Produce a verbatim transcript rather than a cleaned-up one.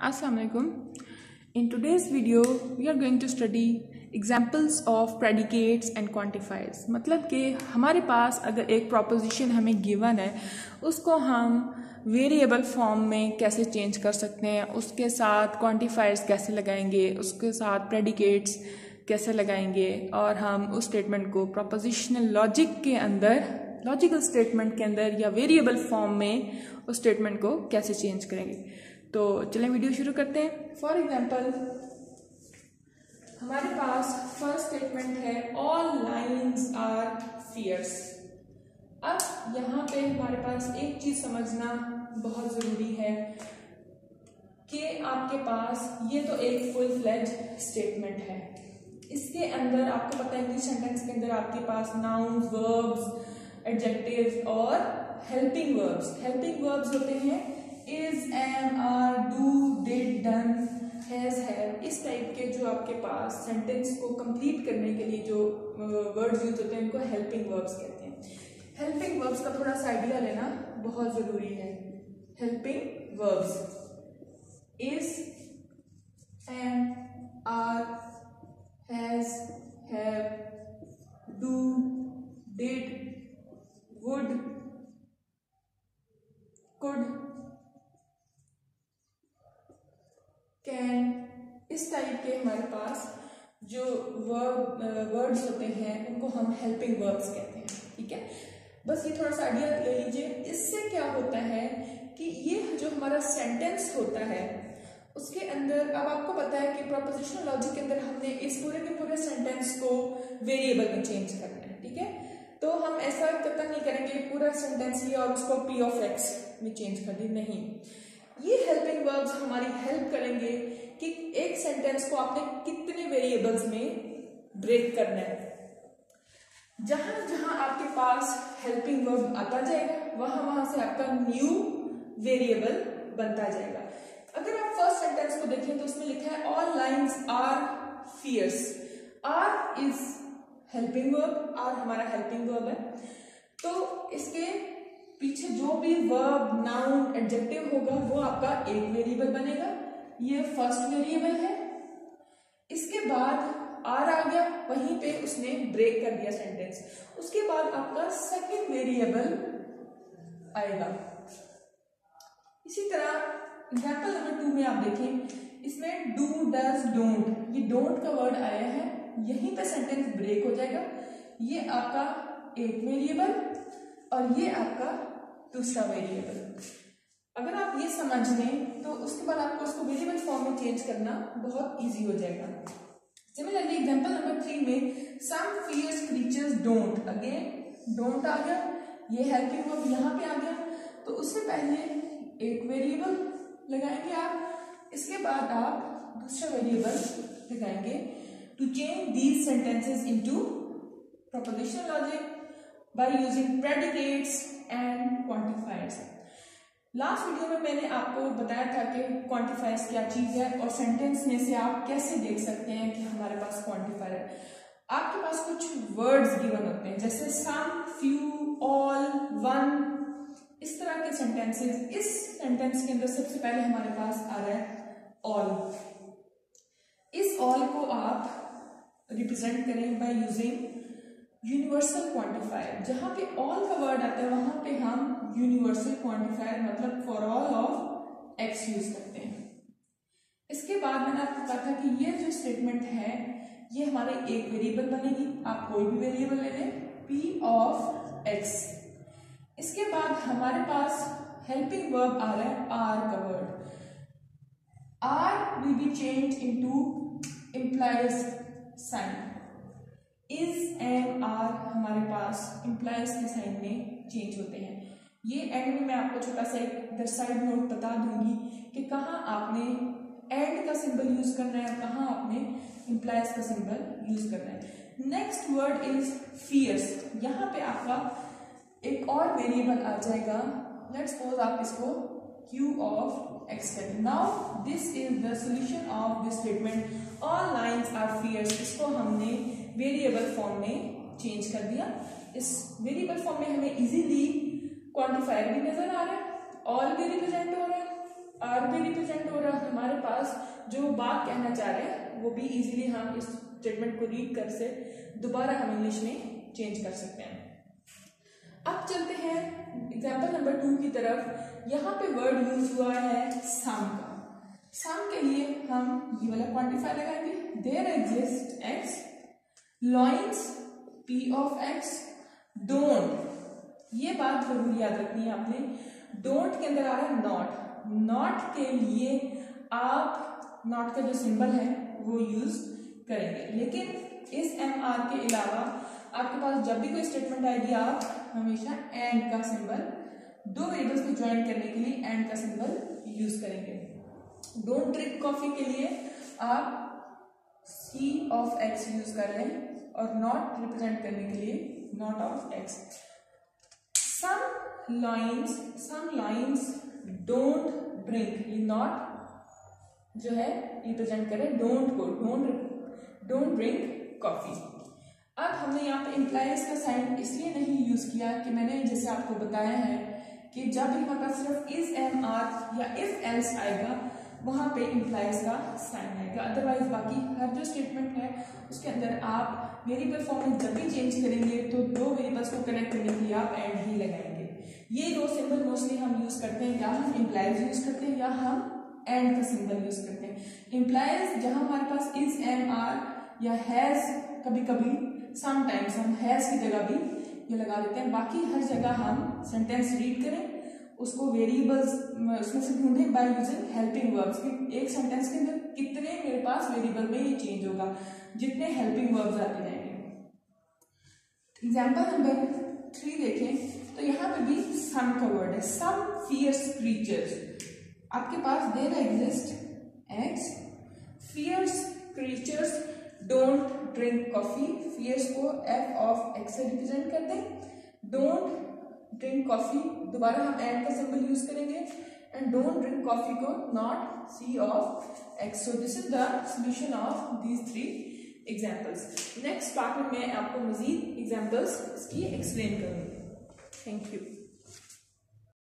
Assalamualaikum. In today's video, we are going to study examples of predicates and quantifiers. मतलब कि हमारे पास अगर एक proposition हमें given है, उसको हम वेरिएबल फॉर्म में कैसे चेंज कर सकते हैं, उसके साथ क्वांटिफायर्स कैसे लगाएंगे, उसके साथ प्रेडिकेट्स कैसे लगाएंगे और हम उस स्टेटमेंट को प्रोपोजिशनल लॉजिक के अंदर, लॉजिकल स्टेटमेंट के अंदर या वेरिएबल फॉर्म में उस स्टेटमेंट को कैसे चेंज करेंगे। तो चलें वीडियो शुरू करते हैं। फॉर एग्जाम्पल हमारे पास फर्स्ट स्टेटमेंट है ऑल लाइन्स आर फियर्स। अब यहाँ पे हमारे पास एक चीज समझना बहुत जरूरी है कि आपके पास ये तो एक फुल फ्लेज स्टेटमेंट है। इसके अंदर आपको पता है इंग्लिश सेंटेंस के अंदर आपके पास नाउन्स, वर्ब्स, एडजेक्टिव्स और हेल्पिंग वर्ब्स। हेल्पिंग वर्ब्स होते हैं is, am, are, do, did, done, has, have. इस टाइप के जो आपके पास सेंटेंस को कंप्लीट करने के लिए जो वर्ड्स यूज होते हैं उनको हेल्पिंग वर्ब्स कहते हैं। हेल्पिंग वर्ब्स का थोड़ा सा आइडिया लेना बहुत जरूरी है। Helping verbs is, am, are, has, have, do, did, would, could, can, इस टाइप के हमारे पास जो वर्ब वर्ड्स होते हैं उनको हम हेल्पिंग वर्ब्स कहते हैं। ठीक है, बस ये थोड़ा सा आइडिया ले लीजिए। इससे क्या होता है कि ये जो हमारा सेंटेंस होता है उसके अंदर, अब आपको पता है कि प्रोपोजिशनल लॉजिक के अंदर हमने इस पूरे के पूरे सेंटेंस को वेरिएबल में चेंज करना है। ठीक है, तो हम ऐसा कतई नहीं करेंगे पूरा सेंटेंस लिया और उसको पी ऑफ एक्स में चेंज कर दी, नहीं। ये हेल्पिंग वर्ब्स हमारी हेल्प करेंगे कि एक सेंटेंस को आपने कितने वेरिएबल्स में ब्रेक करना है। जहां जहां आपके पास हेल्पिंग वर्ब आता जाएगा वहां वहां से आपका न्यू वेरिएबल बनता जाएगा। अगर आप फर्स्ट सेंटेंस को देखें तो उसमें लिखा है all lions are fierce. Are is helping verb, are हमारा हेल्पिंग वर्ब है। तो इसके पीछे जो भी वर्ब, नाउन, एडजेक्टिव होगा वो आपका एक वेरिएबल बनेगा। ये फर्स्ट वेरिएबल है। इसके बाद आर आ गया, वहीं पे उसने ब्रेक कर दिया सेंटेंस। उसके बाद आपका सेकंड वेरिएबल आएगा। इसी तरह एग्जांपल नंबर टू में आप देखें, इसमें डू, डज, डोंट, ये डोंट का वर्ड आया है, यहीं पे सेंटेंस ब्रेक हो जाएगा। ये आपका एक वेरिएबल और ये आपका दूसरा वेरिएबल। अगर आप ये समझ लें तो उसके बाद आपको उसको वेरिएबल फॉर्म में चेंज करना बहुत इजी हो जाएगा। सिमिलरली एग्जांपल नंबर थ्री में some fierce creatures don't, again don't आ गया, ये हेल्पिंग वर्ब यहाँ पे आ गया। तो उससे पहले एक वेरिएबल लगाएंगे आप, इसके बाद आप दूसरा वेरिएबल लगाएंगे to change these sentences into propositional logic by using predicates and quantifiers. Last video में मैंने आपको बताया था कि क्वांटिफायर्स क्या चीज है और सेंटेंस में से आप कैसे देख सकते हैं कि हमारे पास क्वांटिफायर है। आपके पास कुछ वर्ड्स गिवन होते हैं जैसे सम, फ्यू, ऑल, वन, इस तरह के सेंटेंसेस। इस सेंटेंस के अंदर सबसे पहले हमारे पास आ रहा है ऑल। इस ऑल को आप रिप्रेजेंट करें बाय यूजिंग यूनिवर्सल क्वांटिफायर। जहां पे ऑल का वर्ड आता है वहां पे हम यूनिवर्सल क्वांटिफायर मतलब for all of X use करते हैं। इसके बाद मैंने आपको कहा था कि ये जो स्टेटमेंट है ये हमारे एक वेरिएबल बनेगी। आप कोई भी वेरिएबल ले लें, पी ऑफ एक्स। इसके बाद हमारे पास हेल्पिंग वर्ब आ रहा है आर का word. Are will be change into implies sign. Is, am, are हमारे पास इंप्लाइज के साइन में चेंज होते हैं। ये एंड में मैं आपको छोटा सा एक इधर साइड नोट बता दूंगी कि कहाँ आपने एंड का सिंबल यूज करना है और कहाँ आपने इंप्लाइज का सिंबल यूज करना है। Next word is fierce. यहाँ पे आपका एक और वेरिएबल आ जाएगा। लेट्स सपोज आप इसको क्यू ऑफ एक्स करें। Now this is the solution of this statement all lions are fierce. इसको हमने वेरिएबल फॉर्म में चेंज कर दिया। इस वेरिएबल फॉर्म में हमें इजीली क्वांटिफायर भी नजर आ रहा है, ऑल भी रिप्रेजेंट हो रहा है, आर भी रिप्रेजेंट हो रहा है हमारे पास, जो बात कहना चाह रहे हैं वो भी इजीली हम इस स्टेटमेंट को रीड कर से दोबारा हम इंग्लिश में चेंज कर सकते हैं। अब चलते हैं एग्जाम्पल नंबर टू की तरफ। यहाँ पे वर्ड यूज हुआ है सम का। सम के लिए हम ये वाला क्वांटिफायर लगाएंगे, there exist X, lions P of X, don't, ये बात जरूर याद रखनी है आपने, डोंट के अंदर आ रहा है नॉट, नॉट के लिए आप नॉट का जो सिंबल है वो यूज करेंगे, लेकिन इस एम आर के अलावा आपके पास जब भी कोई स्टेटमेंट आएगी आप हमेशा एंड का सिंबल, दो वेरिएबल्स को ज्वाइन करने के लिए एंड का सिंबल यूज करेंगे। डोंट ड्रिंक कॉफी के लिए आप सी ऑफ एक्स यूज कर लें और नॉट रिप्रेजेंट करने के लिए not of X. Some lions some lions don't drink, ये नॉट जो है रिप्रेजेंट करें डोंट को, डोंट डोंट ड्रिंक कॉफी। अब हमने यहाँ पे इम्प्लाइज का साइन इसलिए नहीं यूज किया कि मैंने जैसे आपको बताया है कि जब भी हमारे पास सिर्फ इज एम आर या इफ एल्स आएगा वहां पे इम्प्लाइज का साइन आएगा, अदरवाइज बाकी हर जो स्टेटमेंट है उसके अंदर आप वेरिएबल फॉर्म में जब भी चेंज करेंगे तो दो वेरिएबल्स को कनेक्ट करने के लिए आप एंड ही लगाएंगे। ये दो सिंबल मोस्टली हम यूज करते हैं, या हम इम्प्लाइज यूज करते हैं या हम एंड का सिंबल यूज करते हैं। इम्प्लाइज जहां हमारे पास इज एम आर या हैज, कभी कभी समटाइम्स हम हैज की जगह भी ये लगा देते हैं, बाकी हर जगह हम सेंटेंस रीड करें उसको वेरिएबल्स उसमें से ढूंढें बाय यूजिंग हेल्पिंग वर्ब्स कि एक सेंटेंस के अंदर कितने मेरे पास वेरिएबल में ये चेंज होगा, जितने हेल्पिंग वर्ब्स आते जाएंगे। एग्जाम्पल नंबर थ्री देखें तो यहाँ पे भी सम का वर्ड है, सम फियर्स क्रीचर्स। आपके पास there exist X, fierce creatures don't drink coffee, fierce को एफ ऑफ एक्स से रिप्रेजेंट कर दें, डोंट ड्रिंक कॉफी दोबारा हम एंड का सिंबल यूज करेंगे, एंड डोंट ड्रिंक कॉफी को not C of X. So this is the solution of these three examples. Next part में मैं आपको मजीद एग्जांपल्स इसकी एक्सप्लेन करूंगी। Thank you.